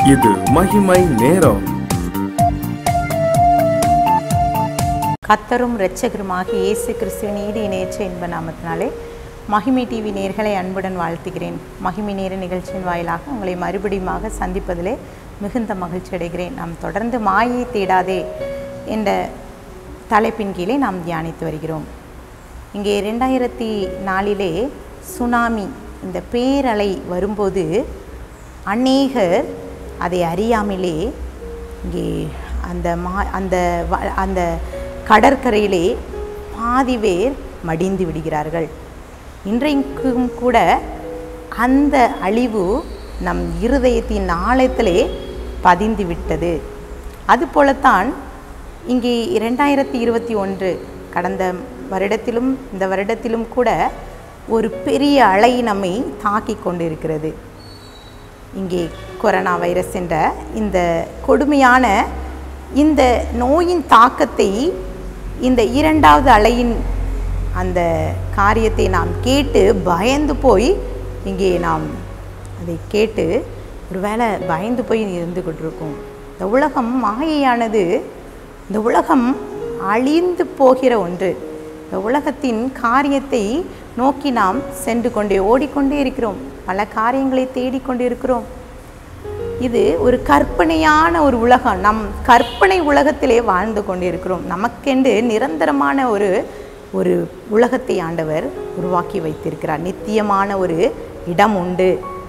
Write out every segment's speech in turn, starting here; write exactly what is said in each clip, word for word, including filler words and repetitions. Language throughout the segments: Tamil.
இது மகிமை நேரம். கர்த்தரும் இரட்சகருமாக இயேசு கிறிஸ்துவின் ஈடு இணையற்ற இன்ப நாமத்தினாலே மகிமை டிவி நேயர்களை அன்புடன் வாழ்த்துகிறேன். மகிமை நேர நிகழ்ச்சியின் வாயிலாக உங்களை மறுபடியுமாக சந்திப்பதிலே மிகுந்த மகிழ்ச்சி அடைகிறேன். நாம் தொடர்ந்து மாயை தேடாதே என்ற தலைப்பின் கீழே நாம் தியானித்து வருகிறோம். இங்கே ரெண்டாயிரத்தி நாலிலே சுனாமி இந்த பேரலை வரும்போது அநேகர் அதை அறியாமலே இங்கே அந்த மா அந்த அந்த கடற்கரையிலே பாதி பேர் மடிந்து விடுகிறார்கள். இன்றைக்கும் கூட அந்த அழிவு நம் இருதயத்தின் ஆழத்திலே பதிந்து விட்டது. அதுபோலத்தான் இங்கே இரண்டாயிரத்தி இருபத்தி ஒன்று கடந்த வருடத்திலும் இந்த வருடத்திலும் கூட ஒரு பெரிய அலை நம்மை தாக்கி கொண்டிருக்கிறது. இங்கே கொரோனா வைரஸ் என்ற இந்த கொடுமையான இந்த நோயின் தாக்கத்தை, இந்த இரண்டாவது அலையின் அந்த காரியத்தை நாம் கேட்டு பயந்து போய் இங்கே நாம் அதை கேட்டு ஒருவேளை பயந்து போய் இருந்து கொண்டிருக்கோம். இந்த உலகம் மாயையானது, இந்த உலகம் அழிந்து போகிற ஒன்று. இந்த உலகத்தின் காரியத்தை நோக்கி நாம் சென்று கொண்டே ஓடிக்கொண்டே இருக்கிறோம். பல காரியங்களை தேடிக்கொண்டு இருக்கிறோம். இது ஒரு கற்பனையான ஒரு உலகம். நம் கற்பனை உலகத்திலே வாழ்ந்து கொண்டிருக்கிறோம். நமக்கென்று நிரந்தரமான ஒரு ஒரு உலகத்தை ஆண்டவர் உருவாக்கி வைத்திருக்கிறார். நித்தியமான ஒரு இடம் உண்டு.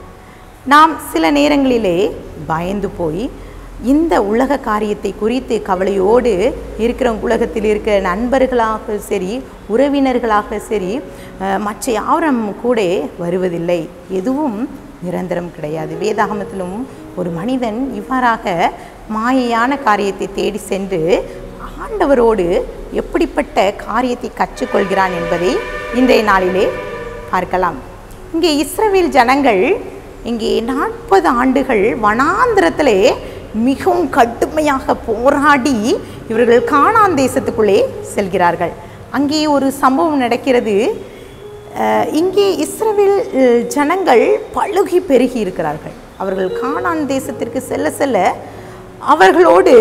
நாம் சில நேரங்களிலே பயந்து போய் இந்த உலக காரியத்தை குறித்து கவலையோடு இருக்கிற உலகத்தில் இருக்கிற நண்பர்களாக சரி, உறவினர்களாக சரி, மற்ற யாரும் கூட வருவதில்லை. எதுவும் நிரந்தரம் கிடையாது. வேதாகமத்திலும் ஒரு மனிதன் இவ்வாறாக மாயையான காரியத்தை தேடி சென்று ஆண்டவரோடு எப்படிப்பட்ட காரியத்தை கற்றுக்கொள்கிறான் என்பதை இன்றைய நாளிலே பார்க்கலாம். இங்கே இஸ்ரவேல் ஜனங்கள் இங்கே நாற்பது ஆண்டுகள் வனாந்திரத்திலே மிகவும் கடுமையாக போராடி இவர்கள் கானான் தேசத்துக்குள்ளே செல்கிறார்கள். அங்கே ஒரு சம்பவம் நடக்கிறது. இங்கே இஸ்ரவேல் ஜனங்கள் பழுகி பெருகி இருக்கிறார்கள். அவர்கள் கானான் தேசத்திற்கு செல்ல செல்ல அவர்களோடு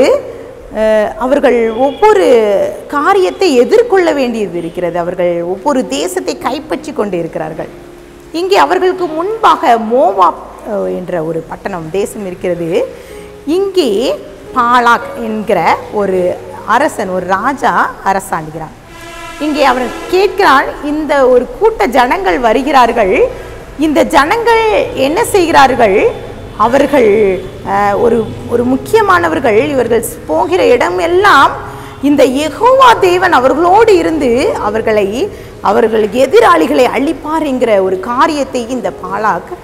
அவர்கள் ஒவ்வொரு காரியத்தை எதிர்கொள்ள வேண்டியது இருக்கிறது. அவர்கள் ஒவ்வொரு தேசத்தை கைப்பற்றி கொண்டு இருக்கிறார்கள். இங்கே அவர்களுக்கு முன்பாக மோவாப் என்ற ஒரு பட்டணம் தேசம் இருக்கிறது. இங்கே பாலாக் என்கிற ஒரு அரசன், ஒரு ராஜா அரசாண்டுகிறான். இங்கே அவர் கேட்கிறான், இந்த ஒரு கூட்ட ஜனங்கள் வருகிறார்கள், இந்த ஜனங்கள் என்ன செய்கிறார்கள்? அவர்கள் ஒரு ஒரு முக்கியமானவர்கள், இவர்கள் போகிற இடமெல்லாம் இந்த யெகோவா தேவன் அவர்களோடு இருந்து அவர்களை அவர்கள் எதிராளிகளை அழிப்பார் என்கிற ஒரு காரியத்தை இந்த பாலாக்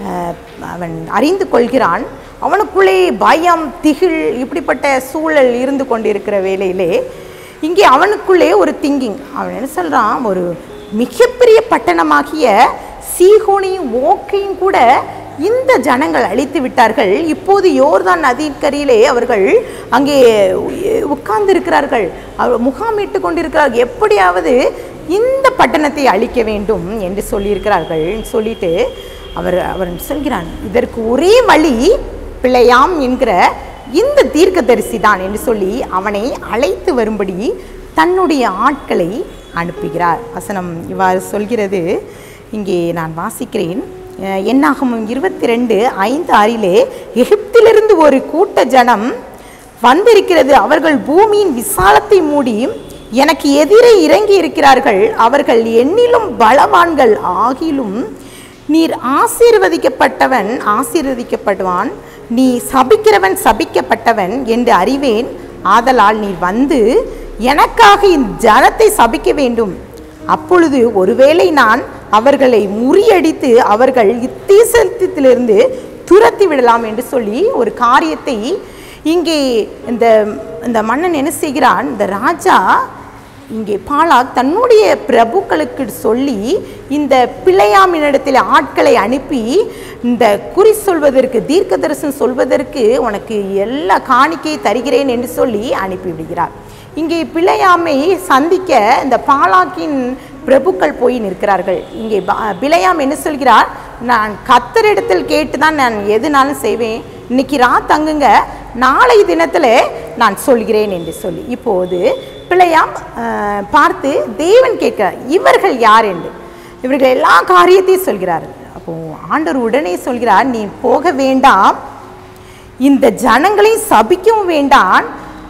அவன் அறிந்து கொள்கிறான். அவனுக்குள்ளே பயம், திகில், இப்படிப்பட்ட சூழல் இருந்து கொண்டிருக்கிற வேளையிலே இங்கே அவனுக்குள்ளே ஒரு திங்கிங். அவன் என்ன சொல்கிறான், ஒரு மிகப்பெரிய பட்டணமாகிய சீகோனையும் ஓக்கையும் கூட இந்த ஜனங்கள் அழித்து விட்டார்கள். இப்போது யோர்தான் நதிக்கரையிலே அவர்கள் அங்கே உட்கார்ந்து இருக்கிறார்கள், முகாமிட்டு கொண்டிருக்கிறார்கள். எப்படியாவது இந்த பட்டணத்தை அழிக்க வேண்டும் என்று சொல்லியிருக்கிறார்கள். சொல்லிட்டு அவர் அவர் சொல்கிறான், இதற்கு ஒரே வழி பிழையாம் என்கிற இந்த தீர்க்கதரிசி தான் என்று சொல்லி அவனை அழைத்து வரும்படி தன்னுடைய ஆட்களை அனுப்புகிறார். வசனம் இவ்வாறு சொல்கிறது. இங்கே நான் வாசிக்கிறேன். என்னாகமம் இருபத்தி ரெண்டு ஐந்து ஆறிலே, எகிப்திலிருந்து ஒரு கூட்ட ஜனம் வந்திருக்கிறது. அவர்கள் பூமியின் விசாலத்தை மூடி எனக்கு எதிரே இறங்கி இருக்கிறார்கள். அவர்கள் என்னிலும் பலவான்கள் ஆகிலும் நீர் ஆசீர்வதிக்கப்பட்டவன் ஆசீர்வதிக்கப்படுவான், நீ சபிக்கிறவன் சபிக்கப்பட்டவன் என்று அறிவேன். ஆதலால் நீர் வந்து எனக்காக இந்த ஜனத்தை சபிக்க வேண்டும். அப்பொழுது ஒருவேளை நான் அவர்களை முறியடித்து அவர்கள் இத்தீசத்திலிருந்து துரத்தி விடலாம் என்று சொல்லி ஒரு காரியத்தை இங்கே இந்த இந்த மன்னன் என்ன செய்கிறான், இந்த ராஜா இங்கே பாலாக் தன்னுடைய பிரபுக்களுக்கு சொல்லி இந்த பிழையாமினிடத்தில் ஆட்களை அனுப்பி இந்த குறி சொல்வதற்கு, தீர்க்க தரிசனம் சொல்வதற்கு உனக்கு எல்லா காணிக்கையை தருகிறேன் என்று சொல்லி அனுப்பிவிடுகிறார். இங்கே பிழையாமை சந்திக்க இந்த பாலாக்கின் பிரபுக்கள் போய் நிற்கிறார்கள். இங்கே பிழையாம் என்ன சொல்கிறார், நான் கர்த்தரிடத்தில் கேட்டு தான் நான் எதுனாலும் செய்வேன், இன்னைக்கு ரா தங்குங்க, நாளை தினத்தில் நான் சொல்கிறேன் என்று சொல்லி இப்போது பிழையாம் பார்த்து தேவன் கேட்கிறார், இவர்கள் யார் என்று. இவர்கள் எல்லா காரியத்தையும் சொல்கிறார்கள். அப்போ ஆண்டவர் உடனே சொல்கிறார், நீ போக வேண்டாம், இந்த ஜனங்களை சபிக்கவும் வேண்டாம்,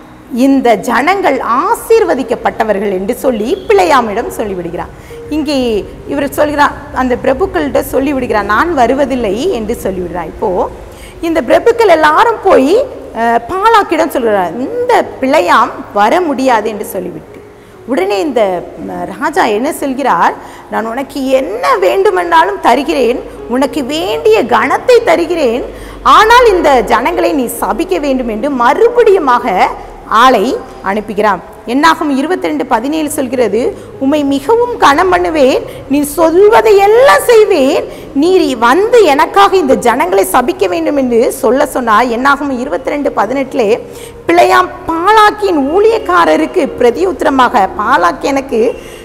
இந்த ஜனங்கள் ஆசீர்வதிக்கப்பட்டவர்கள் என்று சொல்லி பிழையாமிடம் சொல்லிவிடுகிறார். இங்கே இவர் சொல்கிறார், அந்த பிரபுக்கள்கிட்ட சொல்லிவிடுகிறார், நான் வருவதில்லை என்று சொல்லிவிடுறார். இப்போது இந்த பிரபுக்கள் எல்லாரும் போய் பாலாக்கிடம் சொல்கிறார், இந்த பிழையாம் வர முடியாது என்று சொல்லிவிட்டு உடனே இந்த ராஜா என்ன சொல்கிறார், நான் உனக்கு என்ன வேண்டுமென்றாலும் தருகிறேன், உனக்கு வேண்டிய கணத்தை தருகிறேன், ஆனால் இந்த ஜனங்களை நீ சபிக்க வேண்டும் என்று மறுபடியுமாக ஆளை அனுப்புகிறான். என்னாகும் இருபத்தி ரெண்டு பதினேழு சொல்கிறது, உம்மை மிகவும் கனம் பண்ணுவேன், நீ சொல்வதை எல்லாம் செய்வேன், நீர் வந்து எனக்காக இந்த ஜனங்களை சபிக்க வேண்டும் என்று சொல்ல சொன்னார். என்னாகும் இருபத்தி ரெண்டு பதினெட்டுல பிழையாம் பாலாக்கின் ஊழியக்காரருக்கு பிரதி உத்தரமாக, பாலாக் எனக்கு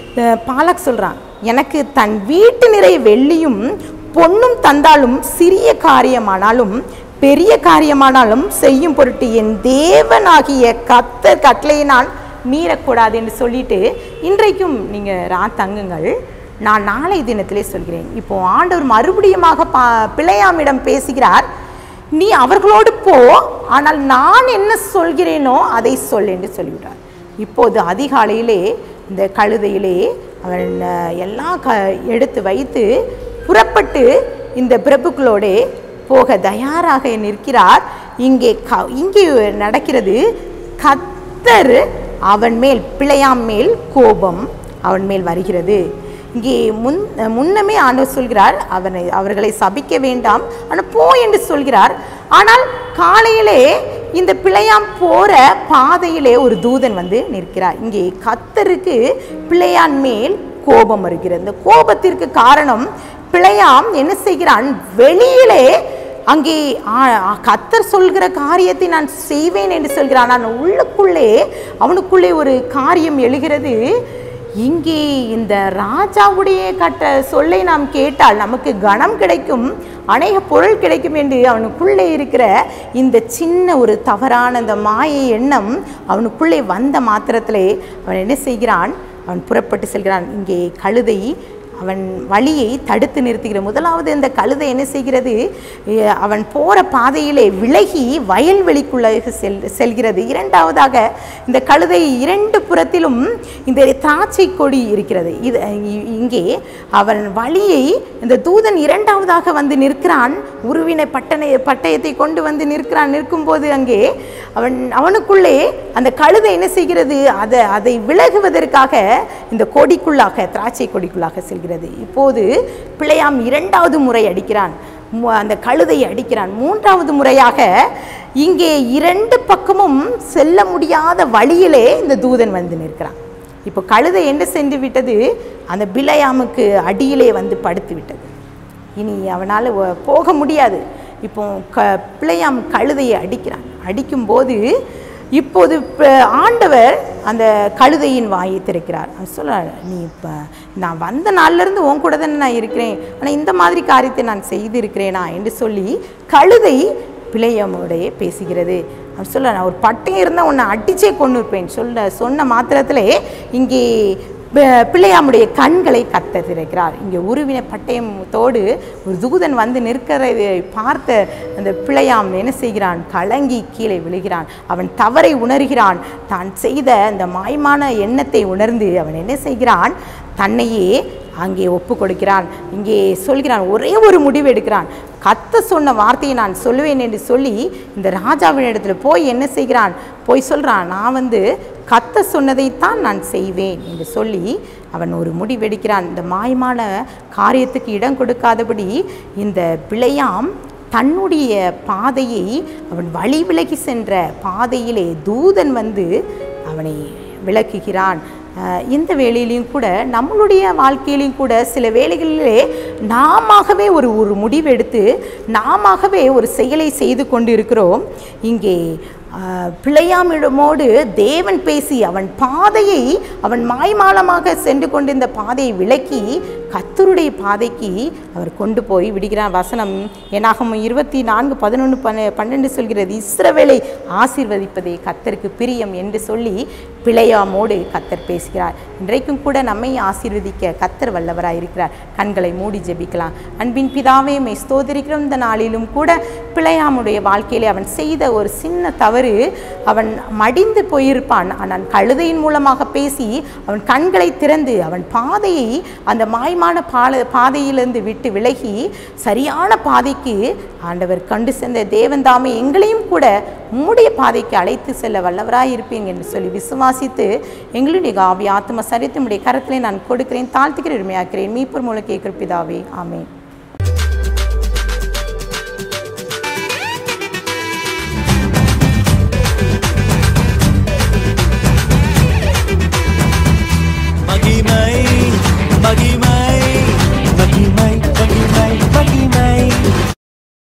பாலாக் சொல்றான், எனக்கு தன் வீட்டு நிறைய வெள்ளியும் பொன்னும் தந்தாலும் சிறிய காரியமானாலும் பெரிய காரியமானாலும் செய்யும் பொருட்டு என் தேவனாகிய கர்த்தர் கட்டளையை நான் மீறக்கூடாது என்று சொல்லிட்டு, இன்றைக்கும் நீங்கள் ரா தங்குங்கள், நான் நாளை தினத்திலே சொல்கிறேன். இப்போ ஆண்டவர் மறுபடியுமாக பா பிழையாமிடம் பேசுகிறார், நீ அவர்களோடு போ, ஆனால் நான் என்ன சொல்கிறேனோ அதை சொல் என்று சொல்லிவிட்டார். இப்போது அதிகாலையிலே இந்த கழுதையிலே அவன் எல்லாம் க எடுத்து வைத்து புறப்பட்டு இந்த பிரபுக்களோட போக தயாராக நிற்கிறார். இங்கே க இங்கே நடக்கிறது, கர்த்தர் அவன் மேல் பிழையாம் மேல் கோபம் அவன் மேல் வருகிறது. இங்கே முன் முன்னமே ஆண்டவர் சொல்கிறார், அவனை அவர்களை சபிக்க வேண்டாம், ஆனால் போ என்று சொல்கிறார். ஆனால் காலையிலே இந்த பிழையாம் போற பாதையிலே ஒரு தூதன் வந்து நிற்கிறார். இங்கே கர்த்தருக்கு பிழையான் மேல் கோபம் வருகிறது. இந்த கோபத்திற்கு காரணம், பிழையாம் என்ன செய்கிறான், வெளியிலே அங்கே கர்த்தர் சொல்கிற காரியத்தை நான் செய்வேன் என்று சொல்கிறான். நான் உள்ளுக்குள்ளே அவனுக்குள்ளே ஒரு காரியம் எழுகிறது, இங்கே இந்த ராஜாவுடைய கட்ட சொல்லை நாம் கேட்டால் நமக்கு கனம் கிடைக்கும், அநேக பொருள் கிடைக்கும் என்று அவனுக்குள்ளே இருக்கிற இந்த சின்ன ஒரு தவறான இந்த மாயை எண்ணம் அவனுக்குள்ளே வந்த மாத்திரத்திலே அவன் என்ன செய்கிறான், அவன் புறப்பட்டு செல்கிறான். இங்கே கழுதை அவன் வழியை தடுத்து நிறுத்துகிற. முதலாவது இந்த கழுதை என்ன செய்கிறது, அவன் போகிற பாதையிலே விலகி வயல்வெளிக்குள்ளே செல் செல்கிறது. இரண்டாவதாக இந்த கழுதை இரண்டு புறத்திலும் இந்த திராட்சை கொடி இருக்கிறது. இது இங்கே அவன் வழியை இந்த தூதன் இரண்டாவதாக வந்து நிற்கிறான், உருவினை பட்டனை பட்டயத்தை கொண்டு வந்து நிற்கிறான். நிற்கும்போது அங்கே அவன் அவனுக்குள்ளே அந்த கழுதை என்ன செய்கிறது, அதை அதை விலகுவதற்காக இந்த கொடிக்குள்ளாக திராட்சை கொடிக்குள்ளாக செல்கிறது. இப்போது பிழையாம் இரண்டாவது முறை அடிக்கிறான், அந்த கழுதையை அடிக்கிறான். மூன்றாவது முறையாக இங்கே இரண்டு பக்கமும் செல்ல முடியாத வழியிலே இந்த தூதன் வந்து நிற்கிறான். இப்போ கழுதை என்ன சென்று விட்டது, அந்த பிழையாமுக்கு அடியிலே வந்து படுத்து விட்டது. இனி அவனால் போக முடியாது. இப்போ க பிழையாம் கழுதையை அடிக்கிறான். அடிக்கும்போது இப்போது ஆண்டவர் அந்த கழுதையின் வாயை திறக்கிறார். சொல்ல, நீ இப்போ நான் வந்த நாள்லேருந்து உன் கூட தானே நான் இருக்கிறேன், ஆனால் இந்த மாதிரி காரியத்தை நான் செய்திருக்கிறேனா என்று சொல்லி கழுதை பிழையாமோடைய பேசுகிறது. அவன் சொல்ல, நான் ஒரு பட்டையும் இருந்தால் உன்னை அடிச்சே கொண்டு இருப்பேன் சொல்ல சொன்ன மாத்திரத்திலே இங்கே பிழையாமுடைய கண்களை கத்த திறக்கிறார். இங்கே உருவின பட்டயத்தோடு ஒரு தூதன் வந்து நிற்கிறதை பார்த்த அந்த பிழையாம் என்ன செய்கிறான், கலங்கி கீழே விழுகிறான். அவன் தவறை உணர்கிறான். தான் செய்த அந்த மாயமான எண்ணத்தை உணர்ந்து அவன் என்ன செய்கிறான், தன்னையே அங்கே ஒப்பு கொடுக்கிறான். இங்கே சொல்கிறான், ஒரே ஒரு முடிவு எடுக்கிறான், கத்த சொன்ன வார்த்தையை நான் சொல்லுவேன் என்று சொல்லி இந்த ராஜாவின் இடத்துல போய் என்ன செய்கிறான், போய் சொல்கிறான், நான் வந்து கத்த சொன்னதைத்தான் நான் செய்வேன் என்று சொல்லி அவன் ஒரு முடிவெடுக்கிறான். இந்த மாயமான காரியத்துக்கு இடம் கொடுக்காதபடி இந்த பிழையாம் தன்னுடைய பாதையை அவன் வழி விலகி சென்ற பாதையிலே தூதன் வந்து அவனை விளக்குகிறான். இந்த வேளையிலையும் கூட நம்மளுடைய வாழ்க்கையிலையும் கூட சில வேளைகளிலே நாமவே ஒரு ஒரு முடிவெடுத்து நாமவே ஒரு செயலை செய்து கொண்டு இருக்கிறோம். இங்கே பிழையாமிடமோடு தேவன் பேசி அவன் பாதையை அவன் மாய்மாலமாக சென்று கொண்டிருந்த பாதையை விலக்கி கர்த்தருடைய பாதைக்கு அவர் கொண்டு போய் விடுகிறார். வசனம் என்னாகும் இருபத்தி நான்கு பதினொன்று பன்ன பன்னெண்டு சொல்கிறது, இஸ்ரவேலை ஆசீர்வதிப்பதே கர்த்தருக்கு பிரியம் என்று சொல்லி பிழையாமோடு கர்த்தர் பேசுகிறார். இன்றைக்கும் கூட நம்மை ஆசீர்வதிக்க கர்த்தர் வல்லவராக இருக்கிறார். கண்களை மூடி ஜெபிக்கலாம். அன்பின் பிதாவே, மை ஸ்தோத்திரிக்கிறோம். இந்த நாளிலும் கூட பிழையாமுடைய வாழ்க்கையிலே அவன் செய்த ஒரு சின்ன தவறு, அவன் மடிந்து போயிருப்பான். ஆனால் கழுதையின் மூலமாக பேசி அவன் கண்களை திறந்து அவன் பாதையை அந்த மாய்மான பால பாதையிலிருந்து விட்டு விலகி சரியான பாதைக்கு ஆண்டவர் கண்டு சென்ற தேவன் தாமே எங்களையும் கூட மூடைய பாதைக்கு அழைத்து செல்ல வல்லவராய் இருப்பேன் என்று சொல்லி விசுவாசித்து எங்களுடைய ஆவி ஆத்ம சரித்து நம்முடைய கரத்திலே நான் கொடுக்கிறேன், தாழ்த்துக்கிறேன், உரிமையாக்கிறேன். மீட்பர் மூலம் கேட்கிற பிதாவே, ஆமென். மகிமை